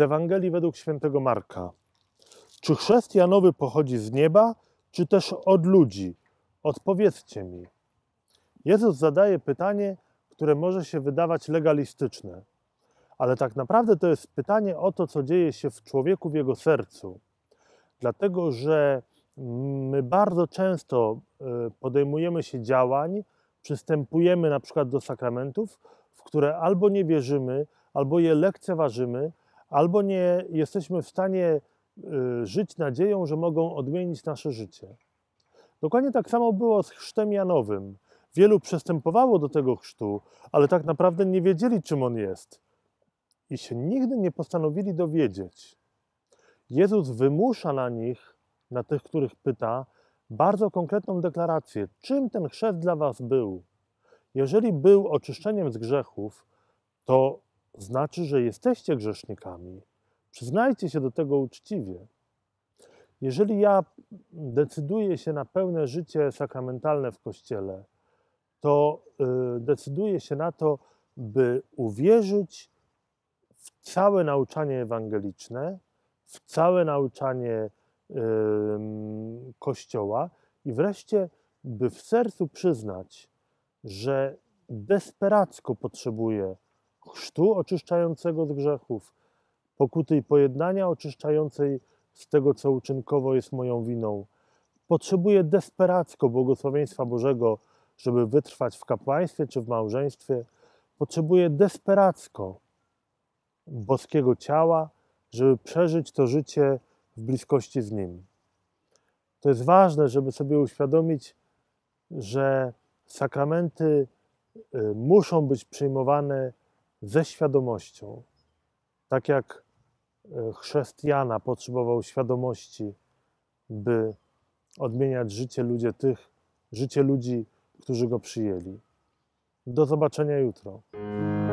Z Ewangelii według świętego Marka. Czy chrzest Janowy pochodzi z nieba, czy też od ludzi? Odpowiedzcie mi. Jezus zadaje pytanie, które może się wydawać legalistyczne, ale tak naprawdę to jest pytanie o to, co dzieje się w człowieku, w jego sercu. Dlatego, że my bardzo często podejmujemy się działań, przystępujemy na przykład do sakramentów, w które albo nie wierzymy, albo je lekceważymy, albo nie jesteśmy w stanie żyć nadzieją, że mogą odmienić nasze życie. Dokładnie tak samo było z chrztem Janowym. Wielu przystępowało do tego chrztu, ale tak naprawdę nie wiedzieli, czym on jest. I się nigdy nie postanowili dowiedzieć. Jezus wymusza na nich, na tych, których pyta, bardzo konkretną deklarację. Czym ten chrzest dla was był? Jeżeli był oczyszczeniem z grzechów, to znaczy, że jesteście grzesznikami. Przyznajcie się do tego uczciwie. Jeżeli ja decyduję się na pełne życie sakramentalne w Kościele, to decyduję się na to, by uwierzyć w całe nauczanie ewangeliczne, w całe nauczanie Kościoła i wreszcie, by w sercu przyznać, że desperacko potrzebuję chrztu oczyszczającego z grzechów, pokuty i pojednania oczyszczającej z tego, co uczynkowo jest moją winą. Potrzebuję desperacko błogosławieństwa Bożego, żeby wytrwać w kapłaństwie czy w małżeństwie. Potrzebuję desperacko boskiego ciała, żeby przeżyć to życie w bliskości z Nim. To jest ważne, żeby sobie uświadomić, że sakramenty muszą być przyjmowane ze świadomością. Tak jak chrzest Jana potrzebował świadomości, by odmieniać życie ludzi, którzy go przyjęli. Do zobaczenia jutro.